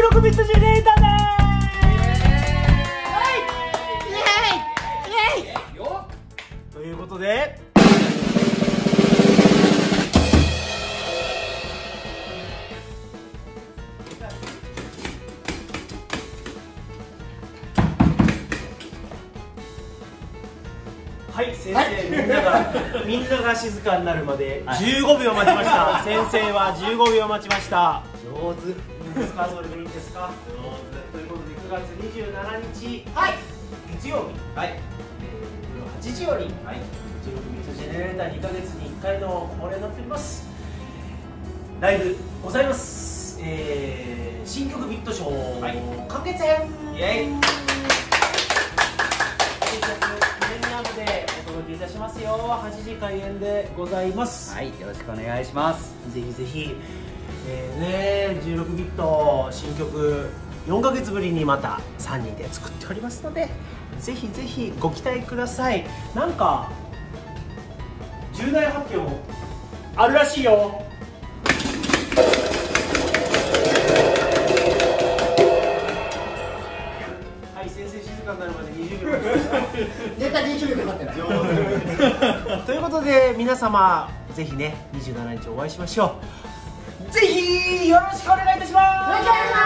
16ビットジェネレーターでーす。ということではい、先生、みんなが静かになるまで15秒待ちました。先生は15秒待ちました。上手。いいですか、それでいいですか。上手。ということで9月27日、はい、月曜日、はい、夜8時より、はい、16ビットジェネレーター2ヶ月に1回の恒例になっております。ライブございます。新曲ビットショー、はい、完結編。イエイ。お届けいたしますよ。8時開演でございます。 はい、よろしくお願いします。 ぜひぜひ、16ビット新曲4ヶ月ぶりにまた3人で作っておりますので、ぜひぜひご期待ください。なんか重大発表もあるらしいよ。はい、先生静かになるまで20秒待ちました。 絶対20秒かかってない。 ということで皆様ぜひね27日お会いしましょう。ぜひよろしくお願いいたします。